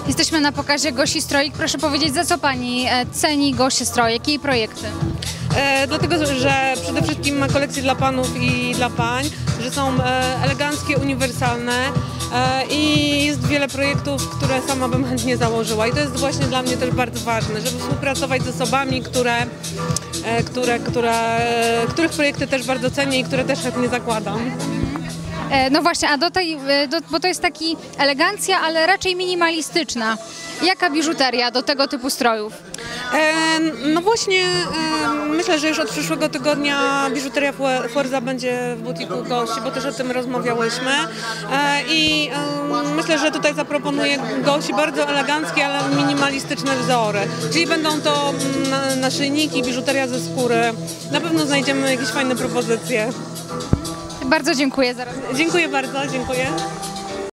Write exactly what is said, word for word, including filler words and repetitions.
Jesteśmy na pokazie Gosi Stroik. Proszę powiedzieć, za co Pani ceni Gosię Strojek, jej projekty? E, dlatego, że przede wszystkim ma kolekcje dla panów i dla pań, że są e, eleganckie, uniwersalne e, i jest wiele projektów, które sama bym chętnie założyła. I to jest właśnie dla mnie też bardzo ważne, żeby współpracować z osobami, które, e, które, które, których projekty też bardzo cenię i które też chętnie zakładam. No właśnie, a do tej, do, bo to jest taki elegancja, ale raczej minimalistyczna. Jaka biżuteria do tego typu strojów? E, no właśnie, e, myślę, że już od przyszłego tygodnia biżuteria Forza będzie w butiku Gosi, bo też o tym rozmawiałyśmy. E, I e, myślę, że tutaj zaproponuję Gosi bardzo eleganckie, ale minimalistyczne wzory. Czyli będą to naszyjniki, biżuteria ze skóry. Na pewno znajdziemy jakieś fajne propozycje. Bardzo dziękuję za rozmowę. Dziękuję bardzo, dziękuję.